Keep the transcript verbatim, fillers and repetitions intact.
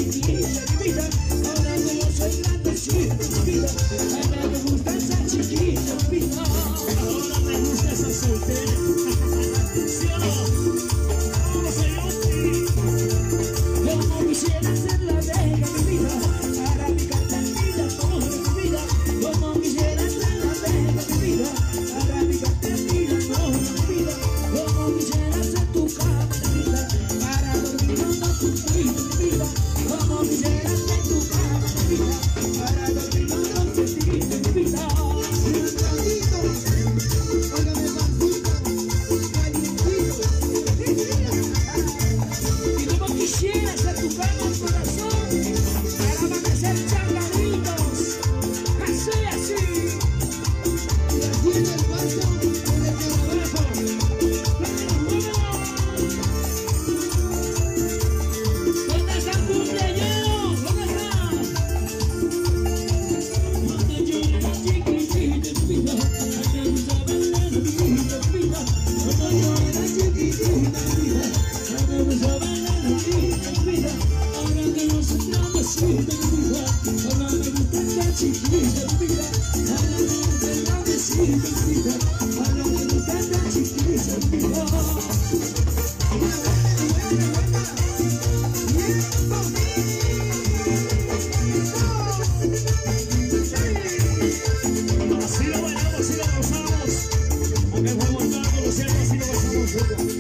chiquita, mi vida. Ahora que yo soy grandecita, mi vida. Ahora me gusta esa chiquita, mi vida. Ahora me gusta esa soltera. ¿Sí o no? Vamos a ir. Como quisiera ser la reina, mi vida. Para mi cartelita, toda mi vida. Como quisiera ser la reina, mi vida. Para mi cartelita, toda mi vida. Como quisiera ser tu cama, mi vida. Para dormir con tu vida, mi vida. Como quisiera ser tu cama, mi vida. Para dormir con tu vida, mi vida. Y como quisiera ser tu cama, corazón, para amanecer charladitos, así, así. Y así en el paso, en el carabajo. ¿Dónde está el cumpleaños? ¿Dónde está? Cuando yo era chiquitita, mi vida, me gustaba bailar, mi vida, mi vida. Cuando yo era chiquitita, mi vida, me gustaba bailar, mi vida, mi vida. Ahora que no soy grandecita, mi vida, ahora me gusta esta chiquita, mi vida. Ahora me gusta grandecita, mi vida, ahora me gusta esta chiquita, mi vida. Así lo bailamos, así lo gozamos. Aunque fue mortal, como siempre, así lo gozamos.